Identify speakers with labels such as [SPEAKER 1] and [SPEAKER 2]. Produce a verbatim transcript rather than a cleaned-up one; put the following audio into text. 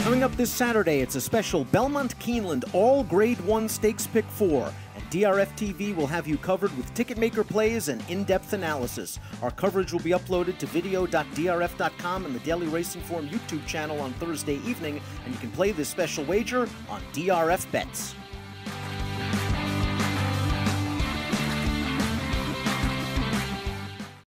[SPEAKER 1] Coming up this Saturday, it's a special Belmont Keeneland All-Grade one Stakes Pick four, and D R F T V will have you covered with Ticketmaker plays and in-depth analysis. Our coverage will be uploaded to video dot D R F dot com and the Daily Racing Form YouTube channel on Thursday evening, and you can play this special wager on D R F Bets.